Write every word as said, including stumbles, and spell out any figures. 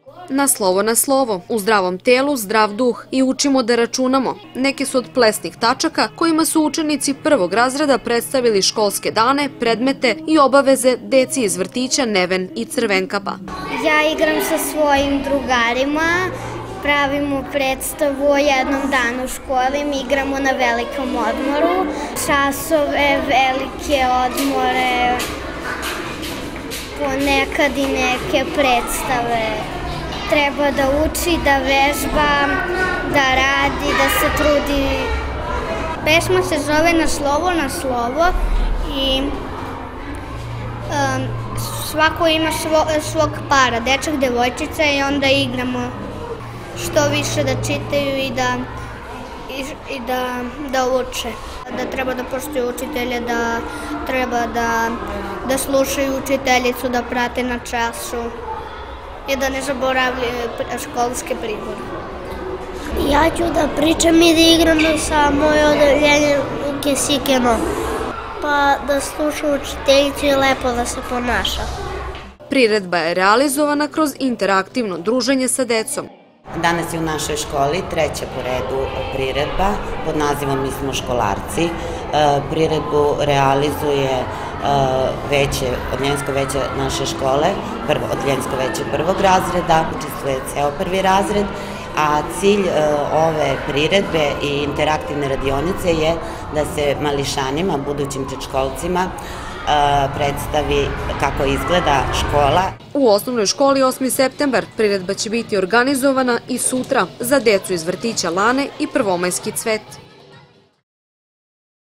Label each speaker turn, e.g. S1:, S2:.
S1: Na slovo na slovo, u zdravom telu, zdrav duh i učimo da računamo. Neke su od plesnih tačaka kojima su učenici prvog razreda predstavili školske dane, predmete i obaveze deci iz vrtića Neven i Crvenkapa.
S2: Ja igram sa svojim drugarima, pravimo predstavu o jednom danu u školi, mi igramo na velikom odmoru, časove, velike odmore, ponekad i neke predstave. Treba da uči, da vežba, da radi, da se trudi. Pesma se zove Na slovo, na slovo i um, svako ima svo, svog para, dečak, devojčica i onda igramo što više da čitaju i da, i, i da, da uče. Da treba da poštuju učitelje, da treba da, da slušaju učiteljicu, da prate na času i da ne zaboravljaju školske pribore.
S3: Ja ću da pričam i da igram sa moje odeljenje u Kesikeno. Pa da sluša učiteljicu i lepo da se ponaša.
S1: Priredba je realizovana kroz interaktivno druženje sa decom.
S4: Danas je u našoj školi treća po redu priredba pod nazivom Mi smo školarci. Priredbu realizuje veće, Odeljensko veće naše škole, prvo Odeljensko veće prvog razreda, učestvuje ceo prvi razred, a cilj ove priredbe i interaktivne radionice je da se mališanima, budućim predškolcima, predstavi kako izgleda škola.
S1: U osnovnoj školi osmi septembar priredba će biti organizovana i sutra za decu iz vrtića Lane i Prvomajski cvet.